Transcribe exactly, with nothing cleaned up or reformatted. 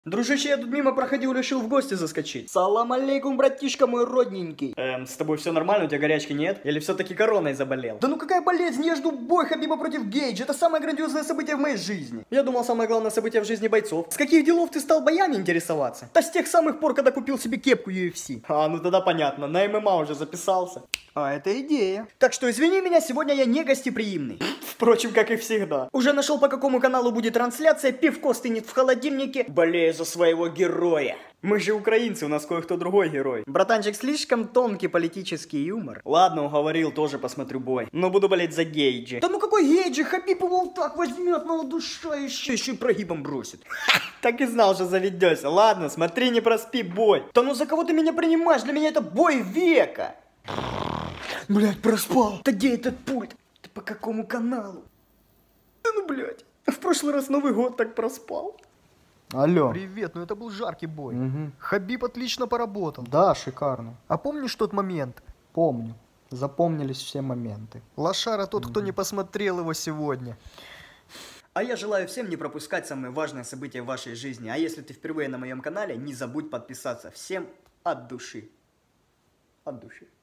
Дружище, я тут мимо проходил, решил в гости заскочить. Салам алейкум, братишка мой родненький. Эм, с тобой все нормально, у тебя горячки нет? Или все-таки короной заболел? Да ну какая болезнь, я жду бой Хабиба против Гейджа, это самое грандиозное событие в моей жизни. Я думал, самое главное событие в жизни бойцов. С каких делов ты стал боями интересоваться? Да с тех самых пор, когда купил себе кепку ю эф си. А, ну тогда понятно, на эм эм а уже записался. А это идея. Так что извини меня, сегодня я не гостеприимный. Впрочем, как и всегда. Уже нашел, по какому каналу будет трансляция, пивко стынет в холодильнике. Болею за своего героя. Мы же украинцы, у нас кое-кто другой герой. Братанчик, слишком тонкий политический юмор. Ладно, уговорил, тоже посмотрю бой. Но буду болеть за Гейджи. Да ну какой Гейджи, Хабиб его вот так возьмет на удушающий, еще и прогибом бросит. Так и знал, что заведешься. Ладно, смотри, не проспи бой. Да ну за кого ты меня принимаешь? Для меня это бой века. Блять, проспал. Да где этот пульт? Ты по какому каналу? Да ну, блядь. В прошлый раз Новый год так проспал. Алло. Привет, ну это был жаркий бой. Угу. Хабиб отлично поработал. Да, шикарно. А помнишь тот момент? Помню. Запомнились все моменты. Лошара тот, угу. кто не посмотрел его сегодня. А я желаю всем не пропускать самые важные события в вашей жизни. А если ты впервые на моем канале, не забудь подписаться. Всем от души. От души.